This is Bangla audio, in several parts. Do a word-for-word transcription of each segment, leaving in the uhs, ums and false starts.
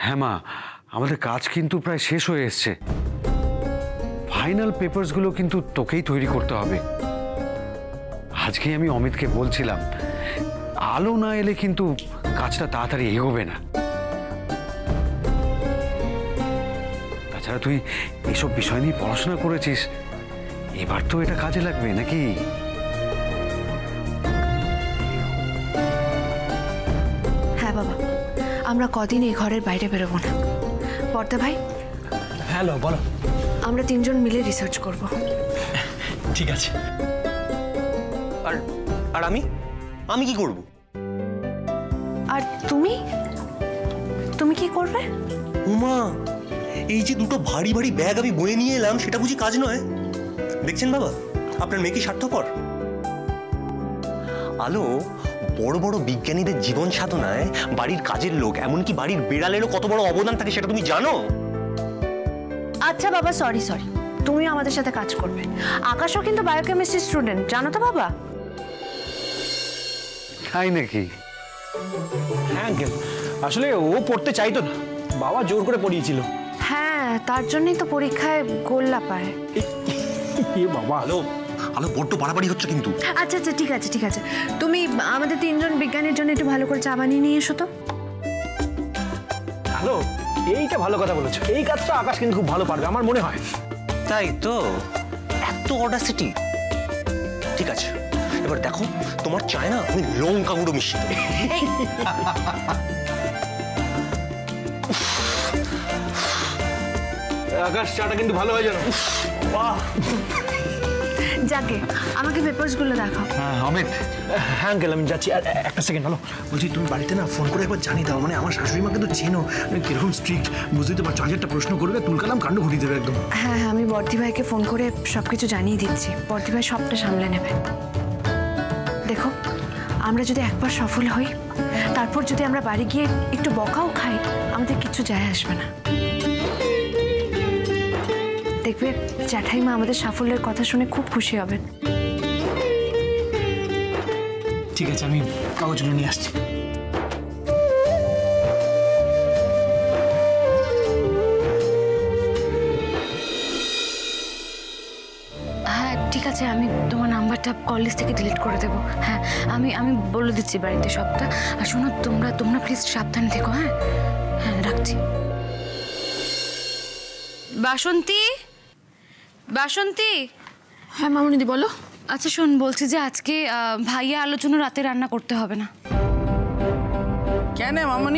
হ্যাঁ মা, আমাদের কাজ কিন্তু প্রায় শেষ হয়ে এসছে। ফাইনাল পেপারসগুলো কিন্তু তোকেই তৈরি করতে হবে। আজকে আমি অমিতকে বলছিলাম, আলো না এলে কিন্তু কাজটা তাড়াতাড়ি এগোবে না। তাছাড়া তুই এসব বিষয় নিয়ে পড়াশোনা করেছিস, এবার তো এটা কাজে লাগবে নাকি? হ্যাঁ বাবা, আমরা কদিন এই ঘরের বাইরে বেরোবো না। পর্দা ভাই। হ্যালো, বলো। আমরা তিনজন মিলে রিসার্চ করব। ঠিক আছে। আর আর আমি আমি কি করব? আর তুমি তুমি কি করবে? উমা, এই যে দুটো ভারী ভারী ব্যাগ আমি বয়ে নিয়ে এলাম, সেটা বুঝি কাজ নয়? দেখছেন বাবা, আপনার মেয়ে কি স্বার্থপর? আলো, বড় বড় বিজ্ঞানীদের জীবন সাধনায় বাড়ির কাজের লোক, এমনকি বাড়ির বিড়ালেরও কত বড় অবদান থাকে সেটা তুমি জানো? আচ্ছা বাবা, সরি সরি, তুমি আমাদের সাথে কাজ করবে। আকাশও কিন্তু বায়োকেমিস্ট্রি স্টুডেন্ট, জানো তো বাবা? তাই নাকি? হ্যাঁ আঙ্কেল, আসলে ও পড়তে চাইতো না, বাবা জোর করে পড়িয়েছিল। হ্যাঁ, তার জন্যই তো পরীক্ষায় গোল্লা পায়। এ বাবা, আলো আলো বড্ড বাড়াবাড়ি হচ্ছে কিন্তু। আচ্ছা আচ্ছা, ঠিক আছে ঠিক আছে, তুমি আমাদের তিনজন বিজ্ঞানীর জন্য একটু ভালো করে চা বানিয়ে নিয়ে এসো তো। হ্যালো, এইটা ভালো কথা বলেছো। এই কাজটা আকাশ কিন্তু খুব ভালো পারবে আমার মনে হয়। তাই তো, এত অডাসিটি। ঠিক আছে, এবার দেখো তোমার চায় না আমি লঙ্কা গুঁড়ো মিশিয়ে দেবো। আকাশ, চাটা কিন্তু ভালো হয়ে যাবে। বাহ, যাকে আমাকে পেপারসগুলো দেখাও। হ্যাঁ অমিত। হ্যাঁ আঙ্কেল, আমি যাচ্ছি। আর একটা সেকেন্ড, হলো বলছি, তুমি বাড়িতে না ফোন করে একবার জানিয়ে দাও। মানে আমার শাশুড়ি মা কিন্তু চেনো কিরকম স্ট্রিক্ট, বুঝতেই তো পারছো। হাজারটা প্রশ্ন করবে, তুলকালাম কাণ্ড ঘটিয়ে দেবে একদম। হ্যাঁ হ্যাঁ, আমি বর্দি ভাইকে ফোন করে সবকিছু জানিয়ে দিচ্ছি। বর্দি ভাই সবটা সামলে নেবে। দেখো, আমরা যদি একবার সফল হই, তারপর যদি আমরা বাড়ি গিয়ে একটু বকাও খাই, আমাদের কিছু যায় আসবে না। দেখবে জ্যাঠাইমা আমাদের সাফল্যের কথা শুনে খুব খুশি হবেন। ঠিক আছে, আমি কাগজগুলো নিয়ে আসছি। হ্যাঁ ঠিক আছে, আমি তোমার নাম্বারটা কল লিস্ট থেকে ডিলিট করে দেবো। হ্যাঁ, আমি আমি বলে দিচ্ছি বাড়িতে সবটা। আর শোনো, তোমরা তোমরা প্লিজ সাবধানে থেকো। হ্যাঁ হ্যাঁ, রাখছি। বাসন্তী, বাসন্তী। হ্যাঁ মামুনিদি, বলো। আচ্ছা শোন, বলছি যে আজকে ভাইয়া আলোচনা রাতে রান্না করতে হবে না। কেন মামুনি?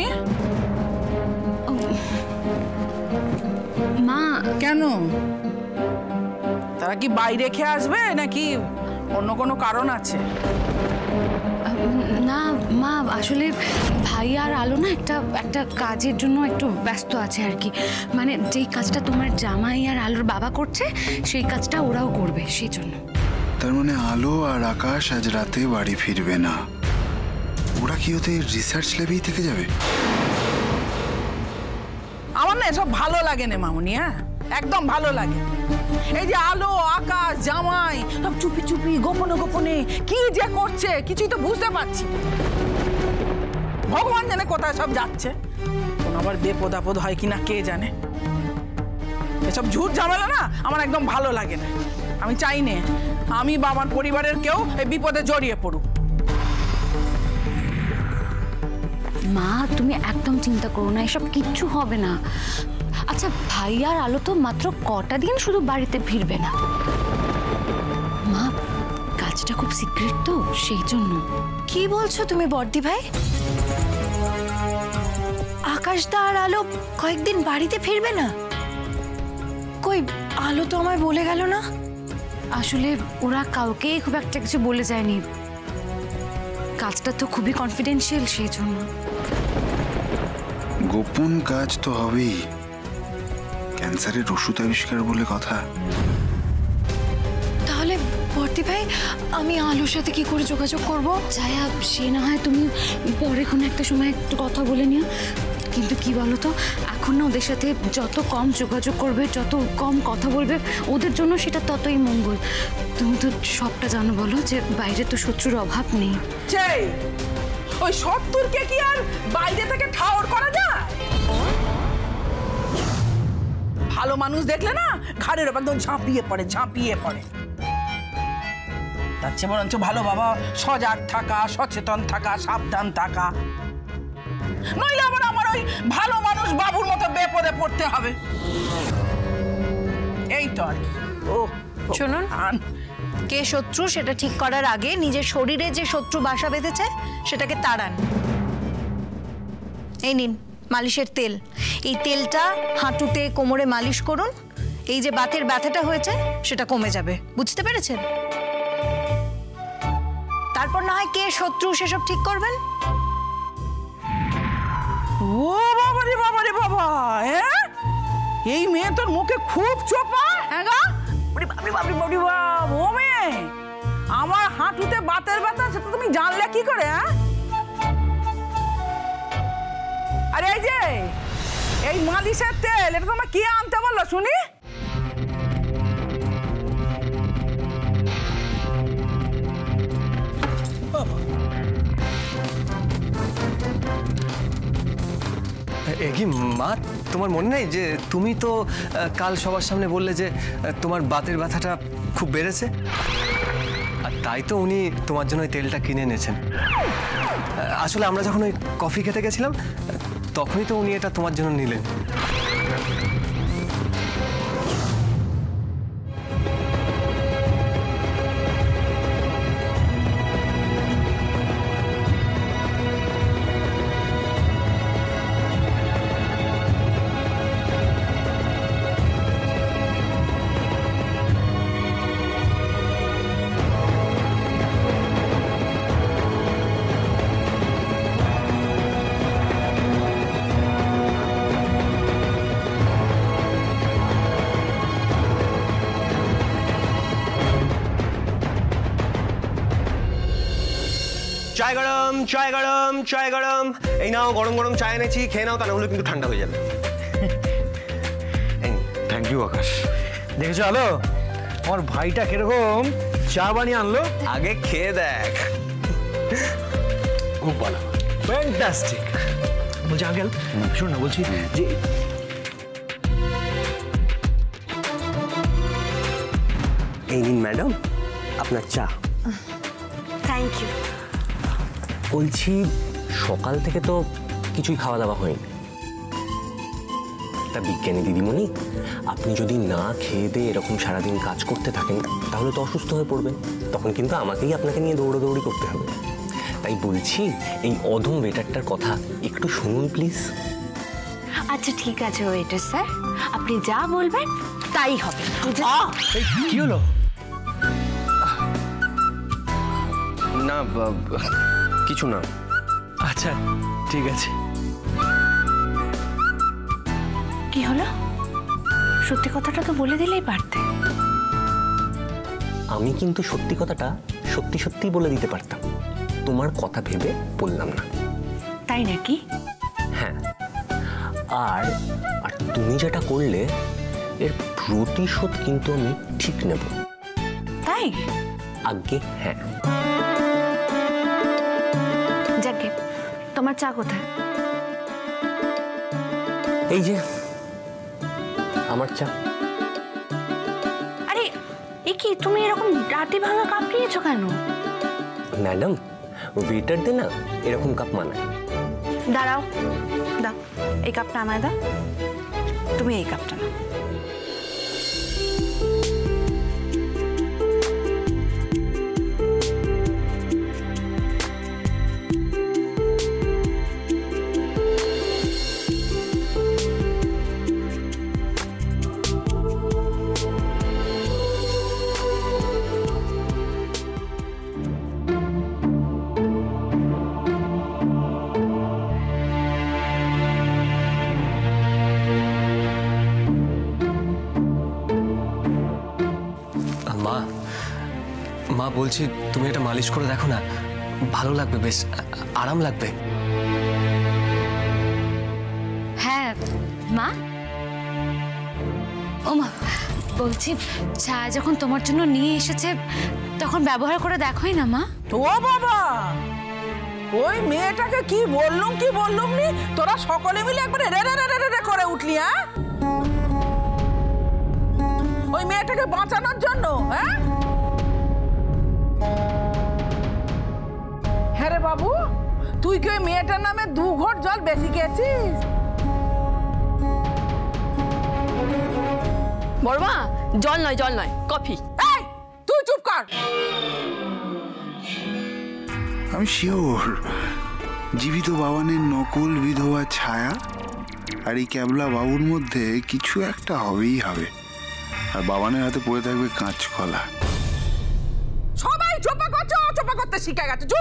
মা। কেন? তারা কি বাইরে খেয়ে আসবে নাকি অন্য কোনো কারণ আছে? না মা, আসলে ভাই আর আলো না একটা একটা কাজের জন্য একটু ব্যস্ত আছে আর কি। মানে যেই কাজটা তোমার জামাই আর আলোর বাবা করছে, সেই কাজটা ওরাও করবে, সেই জন্য। তার মানে আলো আর আকাশ আজ রাতে বাড়ি ফিরবে না। ওরা কি ওদের রিসার্চ ল্যাবেই থেকে যাবে? আমার না এসব ভালো লাগে না মামুনি। হ্যাঁ, একদম ভালো লাগে। এই যে আলো, আকাশ, জামাই সব চুপি চুপি গোপনে গোপনে কি যে করছে কিছুই তো বুঝতে পারছি। ভগবান জানে কোথায় সব যাচ্ছে। কোন আবার বেপদ আপদ হয় কিনা কে জানে। এসব ঝুট ঝামেলা না আমার একদম ভালো লাগে না। আমি চাই না আমি বা আমার পরিবারের কেউ এই বিপদে জড়িয়ে পড়ুক। মা, তুমি একদম চিন্তা করো না, এসব কিচ্ছু হবে না। আচ্ছা, ভাই আর আলো তো মাত্র কটা দিন শুধু বাড়িতে ফিরবে না। মা, কাজটা খুব সিক্রেট তো, সেই জন্য। কি বলছো তুমি বর্দি ভাই? আকাশদা আর আলো কয়েকদিন বাড়িতে ফিরবে না? কই, আলো তো আমায় বলে গেল না। আসলে ওরা কাউকে খুব একটা কিছু বলে যায়নি, কাজটা তো খুবই কনফিডেন্সিয়াল, সেই জন্য। গোপন কাজ তো হবেই, ক্যান্সারের ওষুধ আবিষ্কার বলে কথা। তাহলে বর্দি ভাই, আমি আলোর সাথে কি করে যোগাযোগ করব? ছায়া, সে না হয় তুমি পরে কোনো একটা সময় একটু কথা বলে নিও। কিন্তু কি বলো তো, এখন না ওদের সাথে যত কম যোগাযোগ করবে, যত কম কথা বলবে, ওদের জন্য সেটা ততই মঙ্গল। তুমি তো সবটা জানো, বলো যে বাইরে তো শত্রুর অভাব নেই। ওই শত্রুরকে কি আর বাইরে থেকে ঠাওর করা যায়? মানুষ দেখলে না ঘাড়ের ওপর একদম ঝাঁপিয়ে পড়ে ঝাঁপিয়ে পড়ে। তার চেয়ে বরঞ্চ ভালো বাবা সজাগ থাকা, সচেতন থাকা, সাবধান থাকা, নইলে আবার আমার ওই ভালো মানুষ বাবুর মতো বেপদে পড়তে হবে। এই তো আর কি। ও শুনুন, কে শত্রু সেটা ঠিক করার আগে নিজের শরীরে যে শত্রু বাসা বেঁধেছে সেটাকে তাড়ান। এই নিন মালিশের তেল। এই তেলটা হাঁটুতে কোমরে মালিশ করুন, এই যে বাতের ব্যথাটা হয়েছে সেটা কমে যাবে। বুঝতে পেরেছেন? তারপর না হয় কে শত্রু সেসব ঠিক করবেন। ও বাবা রে বাবা রে বাবা, হ্যাঁ এই মেয়ে তোর মুখে খুব চোপা। হ্যাঁ গা, বাপরে বাপরে বাপরে বাপ, ও মেয়ে আমার হাঁটুতে বাতের ব্যথা সেটা তুমি জানলে কি করে? হ্যাঁ, আরে এই যে এই মালিশের তেল, এটা তোমার কি আনতে বললো শুনি? কি মা, তোমার মনে নেই যে তুমি তো কাল সবার সামনে বললে যে তোমার বাতের ব্যথাটা খুব বেড়েছে, আর তাই তো উনি তোমার জন্য ওই তেলটা কিনে এনেছেন। আসলে আমরা যখন ওই কফি খেতে গেছিলাম তখনই তো উনি এটা তোমার জন্য নিলেন। চায় গরম, চায় গরম, চায় গরম। এই নাও গরম গরম চা এনেছি, খেয়ে নাও, তা না হলে কিন্তু ঠান্ডা হয়ে যাবে। Thank you Akash. দেখেছো আলো আমার ভাইটা কিরকম চা বানিয়ে আনলো? আগে খেয়ে দেখ। খুব ভালো, ফ্যান্টাস্টিক। বলছি আঙ্কেল, শোন না, বলছি যে এই নিন ম্যাডাম আপনার চা। Thank you. বলছি সকাল থেকে তো কিছুই খাওয়া দাওয়া হয়নি, তা বিজ্ঞানী দিদিমণি আপনি যদি না খেয়ে দিয়ে এরকম সারাদিন কাজ করতে থাকেন তাহলে তো অসুস্থ হয়ে পড়বেন, তখন কিন্তু আমাকেই আপনাকে নিয়ে দৌড়াদৌড়ি করতে হবে। তাই বলছি এই অধম ওয়েটারটার কথা একটু শুনুন প্লিজ। আচ্ছা ঠিক আছে ওয়েটার স্যার, আপনি যা বলবেন তাই হবে। কি হলো? না কিছু না। আচ্ছা ঠিক আছে। কি হলো? সত্যি কথাটা তো বলে দিলেই পারতে। আমি কিন্তু সত্যি কথাটা সত্যি সত্যি বলে দিতে পারতাম, তোমার কথা ভেবে বললাম না। তাই নাকি? হ্যাঁ, আর আর তুমি যেটা করলে এর প্রতিশোধ কিন্তু আমি ঠিক নেব। তাই? আগে হ্যাঁ। যাকে, তোমার চা কোথায়? এই যে আমার চা। আরে এ কি, তুমি এরকম রাতে ভাঙা কাপ নিয়েছো কেন? ম্যাডাম ওয়েটারদের না এরকম কাপ মানায়। দাঁড়াও, দাও এই কাপটা আমায় দাও, তুমি এই কাপটা নাও। মা বলছি তুমি এটা মালিশ করে দেখো না, ভালো লাগবে, বেশ আরাম লাগবে। হ্যাঁ মা। ও মা, বলছি চা যখন তোমার জন্য নিয়ে এসেছে তখন ব্যবহার করে দেখোই না মা। তো বাবা, ওই মেয়েটাকে কি বললুম কি বললুম নি, তোরা সকলে মিলে একবারে রে রে রে রে করে উঠলি। হ্যাঁ ওই মেয়েটাকে বাঁচানোর জন্য? হ্যাঁ হ্যাঁ রে বাবু, তুই কি ওই মেয়েটার নামে দু ঘট জল বেশি খেয়েছিস? বড়মা, জল নয় জল নয় কফি। এই তুই চুপ কর। আমি শিওর জীবিত বাবানের নকল বিধবা ছায়া আর এই ক্যাবলা বাবুর মধ্যে কিছু একটা হবেই হবে। আর বাবানের হাতে পড়ে থাকবে কাঁচকলা। সবাই চোপা করছো, চোপা করতে শিখে গেছে। চুপ।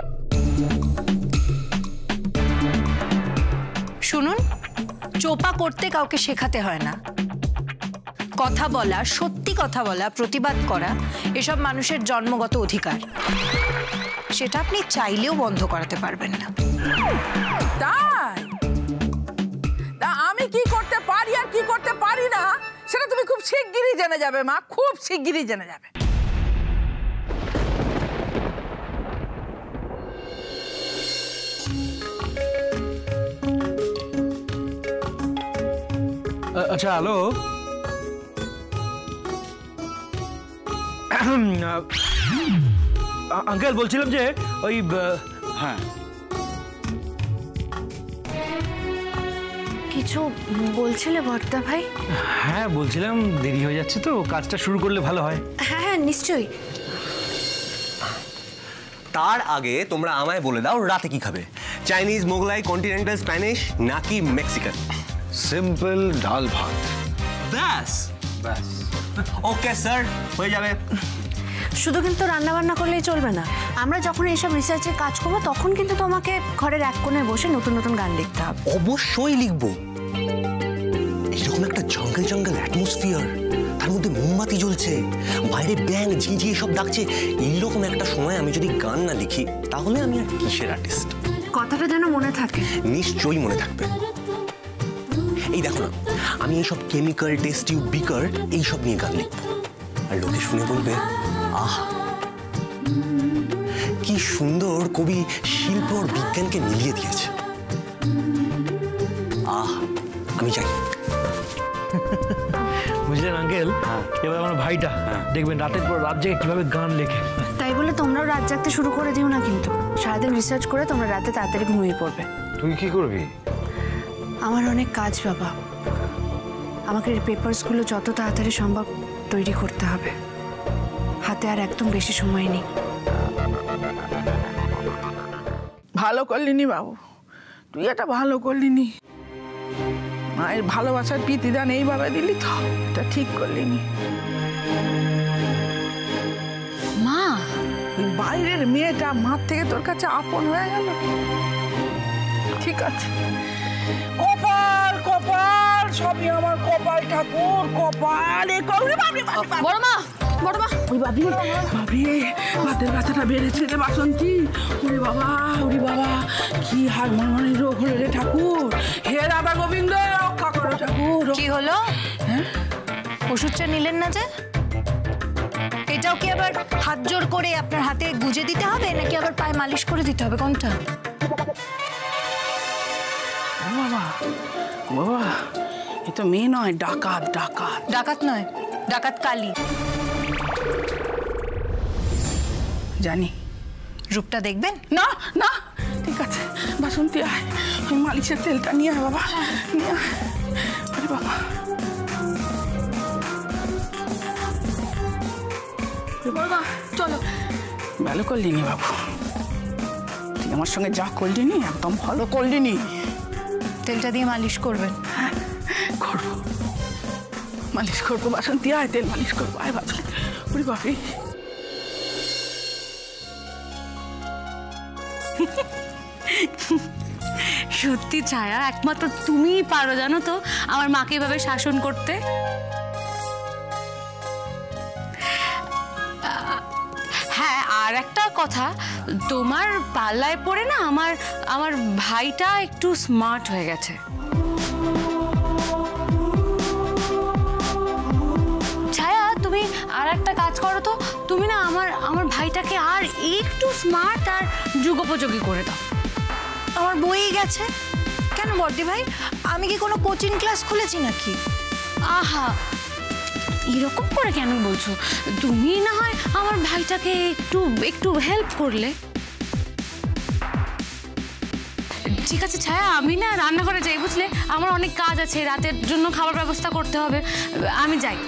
শুনুন, চোপা করতে কাউকে শেখাতে হয় না। কথা বলা, সত্যি কথা বলা, প্রতিবাদ করা এসব মানুষের জন্মগত অধিকার। সেটা আপনি চাইলেও বন্ধ করাতে পারবেন না। তাই তা আমি কি করতে পারি আর কি করতে পারি না সেটা তুমি খুব শিগগিরই জেনে যাবে মা, খুব শিগগিরই জেনে যাবে। আচ্ছা হ্যালো, আঙ্কেল বলছিলাম যে ওই হ্যাঁ কিছু বলছিলে বর্দা ভাই? হ্যাঁ বলছিলাম দেরি হয়ে যাচ্ছে তো, কাজটা শুরু করলে ভালো হয়। হ্যাঁ হ্যাঁ নিশ্চয়ই। তার আগে তোমরা আমায় বলে দাও রাতে কি খাবে? চাইনিজ, মোগলাই, কন্টিনেন্টাল, স্প্যানিশ নাকি মেক্সিকান? সিম্পল ডাল ভাত। ব্যাস ব্যাস ওকে স্যার, হয়ে যাবে। শুধু কিন্তু রান্না বান্না করলেই চলবে না। আমরা যখন এইসব রিসার্চের কাজ করবো তখন কিন্তু তোমাকে ঘরের এক কোণায় বসে নতুন নতুন গান লিখতে হবে। অবশ্যই লিখবো। এরকম একটা জঙ্গল জঙ্গল অ্যাটমসফিয়ার, তার মধ্যে মোমবাতি জ্বলছে, বাইরে ব্যাঙ ঝিঁঝিয়ে সব ডাকছে, এইরকম একটা সময় আমি যদি গান না লিখি তাহলে আমি আর কিসের আর্টিস্ট? কথাটা যেন মনে থাকে। নিশ্চয়ই মনে থাকবে। এই দেখো না, আমি এইসব কেমিক্যাল, টেস্ট টিউব, বিকার এইসব নিয়ে গান লিখবো, আর লোকে শুনে বলবে আহ কি সুন্দর কবি শিল্প আর বিজ্ঞানকে মিলিয়ে দিয়েছে। আহ আমি চাই। বুঝলেন আঙ্কেল, এবার আমার ভাইটা দেখবেন রাতের পর রাত জেগে কিভাবে গান লেখে। তাই বলে তোমরাও রাত জাগতে শুরু করে দিও না কিন্তু। সারাদিন রিসার্চ করে তোমরা রাতে তাড়াতাড়ি ঘুমিয়ে পড়বে। তুই কি করবি? আমার অনেক কাজ বাবা। আমাকে এই পেপারসগুলো যত তাড়াতাড়ি সম্ভব তৈরি করতে হবে। হাতে আর একদম বেশি সময় নেই। ভালো করলিনি বাবু, তুই এটা ভালো করলিনি। মায়ের ভালোবাসার প্রীতিদান এইভাবে দিলি তো, এটা ঠিক করলিনি। মা, ওই বাইরের মেয়েটা মার থেকে তোর কাছে আপন হয়ে গেল। ঠিক আছে, কপাল কপাল, সবই আমার কপাল ঠাকুর, কপাল। এ করি বাবরি বাবরি। বড়মা, বড়মা, ওই বাবরি বাবরি, বাতের ব্যথাটা বেড়েছে রে বাসন্তী। ওরে বাবা, ওরে বাবা, কি হার মনে রোগ হলো রে ঠাকুর। হে রাধা গোবিন্দ, রক্ষা করো ঠাকুর। কি হলো? ওষুধটা নিলেন না যে? এটাও কি আবার হাত জোর করে আপনার হাতে গুজে দিতে হবে নাকি আবার পায়ে মালিশ করে দিতে হবে? কোনটা? বাবা বাবা, এ তো মেয়ে নয়, ডাকাত। ডাকাত ডাকাত নয়, ডাকাত কালী। জানি। রূপটা দেখবেন? না না, ঠিক আছে বাসন্তী, আয় ওই মালিশের তেলটা নিয়ে আয় বাবা, নিয়ে আয়। আরে বাবা, বাবা চলো। ভালো করলি নি বাবু, তুই আমার সঙ্গে যা করলি নি একদম ভালো করলি নি। তেলটা দিয়ে মালিশ করবেন? হ্যাঁ করবো, মালিশ করবো বাসন্তী, আয় তেল মালিশ করবো, আয় বাসন্তী। ওরে বাপরে, সত্যি ছায়া, একমাত্র তুমিই পারো জানো তো আমার মাকে এভাবে শাসন করতে। হ্যাঁ, আর একটা কথা, তোমার পাল্লায় পড়ে না আমার আমার ভাইটা একটু স্মার্ট হয়ে গেছে। ছায়া, তুমি আর একটা কাজ করো তো, তুমি না আমার আমার ভাইটাকে আর একটু স্মার্ট আর যুগোপযোগী করে দাও। আমার বই গেছে কেন বর্দি ভাই? আমি কি কোনো কোচিং ক্লাস খুলেছি নাকি? আহা, এরকম করে কেন বলছো? তুমি না হয় আমার ভাইটাকে একটু একটু হেল্প করলে। ঠিক আছে ছায়া, আমি না রান্নাঘরে যাই, বুঝলে? আমার অনেক কাজ আছে, রাতের জন্য খাবার ব্যবস্থা করতে হবে, আমি যাই।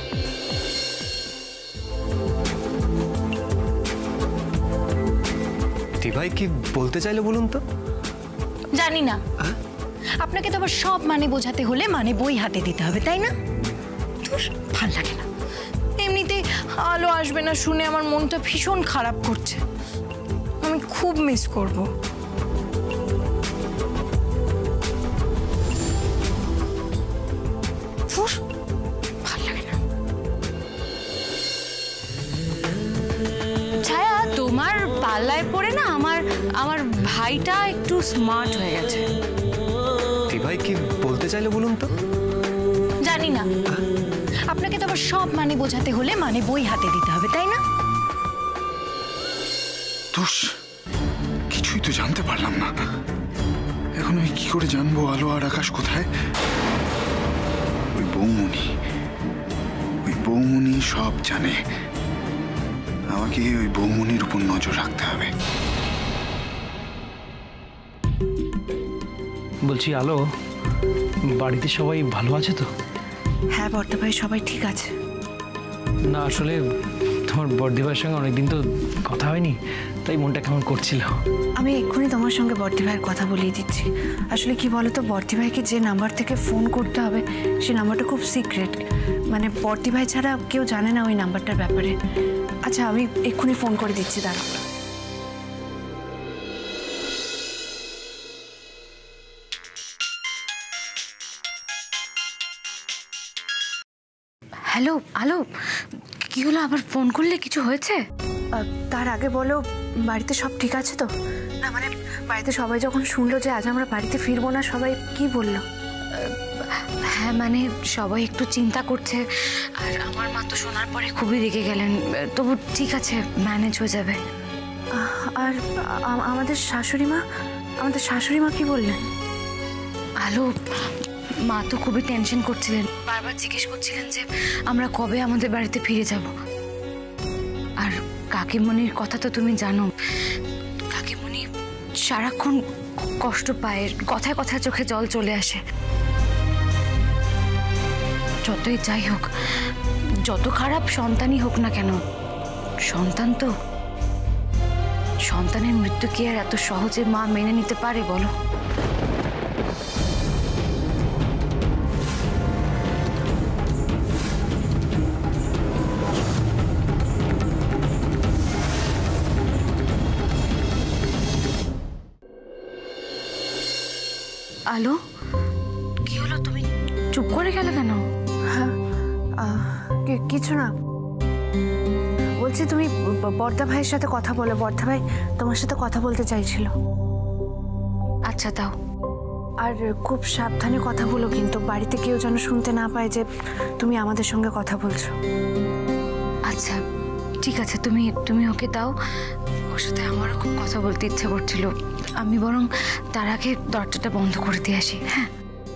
ভাই কি বলতে চাইলো বলুন তো? জানি না, আপনাকে তো আবার সব মানে বোঝাতে হলে মানে বই হাতে দিতে হবে, তাই না? তোর ভাল লাগে না। এমনিতে আলো আসবে না শুনে আমার মনটা ভীষণ খারাপ করছে। আমি খুব মিস করব। ভাল লাগে না। ছায়া, তোমার পাল্লায় পড়ে না আমার আমার ভাইটা একটু স্মার্ট হয়ে গেছে। ভাই কি বলতে চাইলো বলুন তো? জানি না, আপনাকে তো আবার সব মানে বোঝাতে হলে মানে বই হাতে দিতে হবে, তাই না? দোষ, কিছুই তো জানতে পারলাম না। এখন আমি কি করে জানবো আলো আর আকাশ কোথায়? ওই বৌমনি, ওই বৌমনি সব জানে। আমাকে ওই বৌমনির উপর নজর রাখতে হবে। বলছি আলো, বাড়িতে সবাই ভালো আছে তো? হ্যাঁ বর্দা ভাই, সবাই ঠিক আছে। না আসলে তোমার বর্দি ভাইয়ের সঙ্গে অনেকদিন তো কথা হয়নি, তাই মনটা কেমন করছিল। আমি এক্ষুনি তোমার সঙ্গে বর্দি ভাইয়ের কথা বলিয়ে দিচ্ছি। আসলে কি বলতো, বর্দি ভাইকে যে নাম্বার থেকে ফোন করতে হবে সে নাম্বারটা খুব সিক্রেট, মানে বর্দি ভাই ছাড়া কেউ জানে না ওই নাম্বারটার ব্যাপারে। আচ্ছা আমি এক্ষুনি ফোন করে দিচ্ছি, দাঁড়াও। হ্যালো আলো, কি হলো? আবার ফোন করলে? কিছু হয়েছে? তার আগে বলো, বাড়িতে সব ঠিক আছে তো? না মানে বাড়িতে সবাই যখন শুনলো যে আজ আমরা বাড়িতে ফিরবো না, সবাই কি বললো? হ্যাঁ মানে সবাই একটু চিন্তা করছে, আর আমার মা তো শোনার পরে খুবই রেগে গেলেন। তবু ঠিক আছে, ম্যানেজ হয়ে যাবে। আর আমাদের শাশুড়ি মা, আমাদের শাশুড়ি মা কি বললেন? আলো, মা তো খুবই টেনশন করছিলেন, বারবার জিজ্ঞেস করছিলেন যে আমরা কবে আমাদের বাড়িতে ফিরে যাব। আর কাকিমণির কথা তো তুমি জানো, কাকিমণি সারাক্ষণ কষ্ট পায়, কথায় কথায় চোখে জল চলে আসে। যতই যাই হোক, যত খারাপ সন্তানই হোক না কেন, সন্তান তো, সন্তানের মৃত্যু কি আর এত সহজে মা মেনে নিতে পারে বলো? আলো, কি হলো? তুমি চুপ করে গেলে কেন? হ্যাঁ কিছু না, বলছি তুমি বর্দা ভাইয়ের সাথে কথা বলো, বর্দা ভাই তোমার সাথে কথা বলতে চাইছিল। আচ্ছা দাও। আর খুব সাবধানে কথা বলো কিন্তু, বাড়িতে কেউ যেন শুনতে না পায় যে তুমি আমাদের সঙ্গে কথা বলছো। আচ্ছা ঠিক আছে, তুমি তুমি ওকে দাও। ওর সাথে আমারও খুব কথা বলতে ইচ্ছে করছিল, আমি বরং তার আগে দরজাটা বন্ধ করে দিয়ে আসি। হ্যাঁ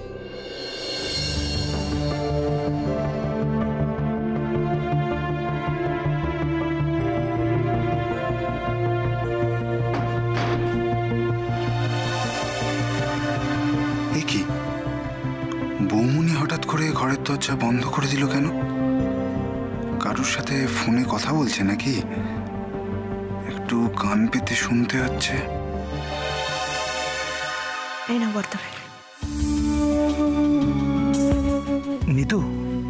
কি বৌমনি হঠাৎ করে ঘরের দরজা বন্ধ করে দিল কেন? কারোর সাথে ফোনে কথা বলছে নাকি? একটু কান পেতে শুনতে হচ্ছে। এই না বর্দা ভাই। নিতু,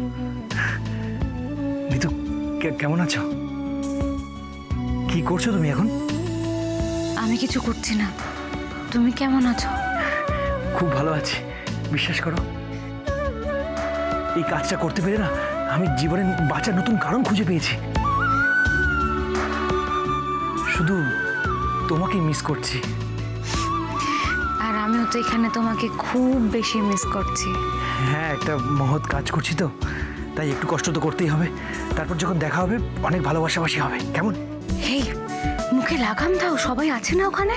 নিতু কেমন আছো? কি করছো তুমি এখন? আমি কিছু করছি না, তুমি কেমন আছো? খুব ভালো আছি, বিশ্বাস করো। এই কাজটা করতে পেরে না আমি জীবনে বাঁচার নতুন কারণ খুঁজে পেয়েছি। শুধু তোমাকে মিস করছি। আর আমিও তো এখানে তোমাকে খুব বেশি মিস করছি। হ্যাঁ, একটা মহৎ কাজ করছি তো, তাই একটু কষ্ট তো করতেই হবে। তারপর যখন দেখা হবে অনেক ভালোবাসাবাসি হবে, কেমন? হেই, মুখে লাগাম দাও, সবাই আছে না ওখানে?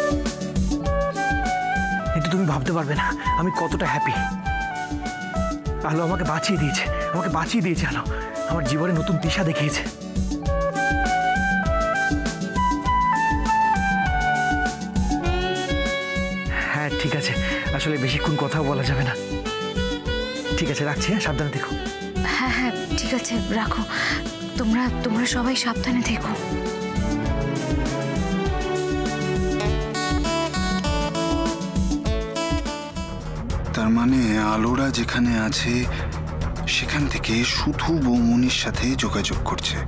কিন্তু তুমি ভাবতে পারবে না আমি কতটা হ্যাপি। আলো আমাকে বাঁচিয়ে দিয়েছে, আমাকে বাঁচিয়ে দিয়েছে আলো, আমার জীবনে নতুন দিশা দেখিয়েছে। হ্যাঁ ঠিক আছে, আসলে বেশিক্ষণ কথাও বলা যাবে না। ঠিক আছে রাখছি, হ্যাঁ সাবধানে থেকো। হ্যাঁ হ্যাঁ ঠিক আছে রাখো, তোমরা তোমরা সবাই সাবধানে থেকো। তার মানে আলোরা যেখানে আছে সেখান থেকে শুধু বৌমনির সাথে যোগাযোগ করছে।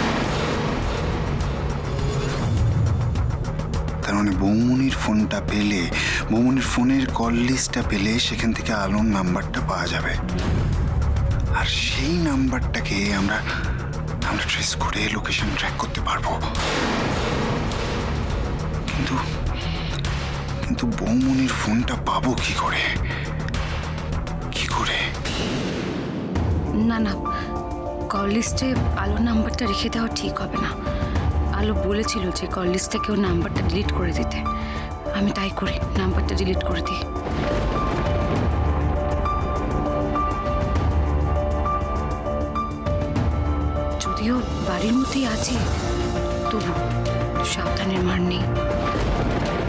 তার মানে বৌমনির ফোনটা পেলে, বৌমনির ফোনের কল লিস্টটা পেলে সেখান থেকে আলোর নাম্বারটা পাওয়া যাবে, আর সেই নাম্বারটাকে আমরা আমরা ট্রেস করে লোকেশন ট্র্যাক করতে পারবো। কিন্তু কিন্তু বৌমনির ফোনটা পাবো কি করে? কি করে? না না, কল লিস্টে আলোর নাম্বারটা রেখে দেওয়া ঠিক হবে না। আলো বলেছিল যে কল লিস্ট থেকে ওর নাম্বারটা ডিলিট করে দিতে, আমি তাই করি, নাম্বারটা ডিলিট করে দিই। যদিও বাড়ির মধ্যেই আছে, তবু সাবধানের মার নেই।